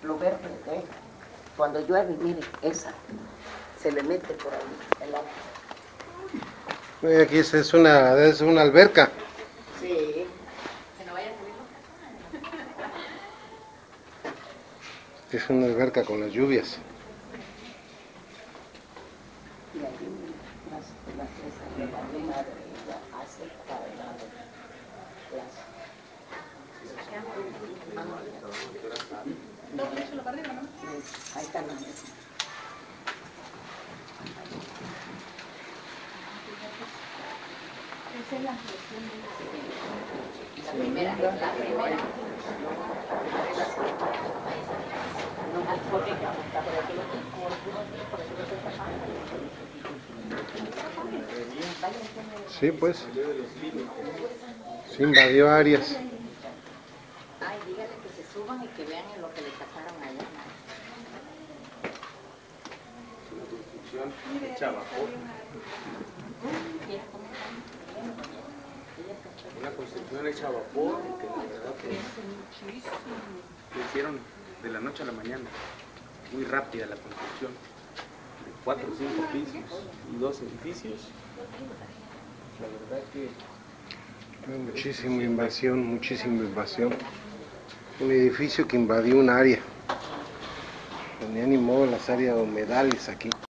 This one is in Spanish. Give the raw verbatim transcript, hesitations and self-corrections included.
lo verde, ¿eh? Cuando llueve, mire, esa, se le mete por ahí el agua. Aquí es una, es una alberca. Sí. Que no vaya a subir. Es una alberca con las lluvias. Y ahí las, las esas de la luna de ella hace para el lado las. Ahí está la mesa. Esa es la ampliación de La primera, la primera. Porque está por aquí, por aquí no se está. Sí, pues. Se invadió áreas. Ay, dígale que se suban y que vean en lo que le sacaron allá. Una construcción hecha a vapor. Una construcción hecha a vapor y que la verdad pues lo hicieron de la noche a la mañana. Muy rápida la construcción. De cuatro o cinco pisos y dos edificios. La verdad que Muchísima invasión, muchísima invasión. Un edificio que invadió un área. Tenía ni modo las áreas humedales aquí.